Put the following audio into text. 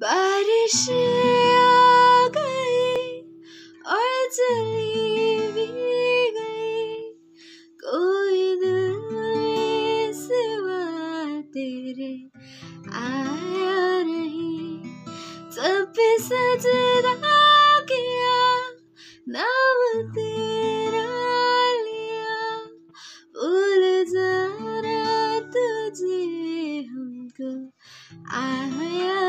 बारिश आ गई और चली भी गई, कोई दिल में सिवा तेरे आया नहीं। सब पे सजदा किया, नाम तेरा लिया, भूल जाना तुझे हमको आया